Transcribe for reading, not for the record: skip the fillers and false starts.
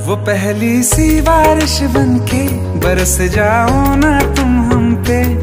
वो पहली सी बारिश बनके बरस जाओ ना तुम हम पे।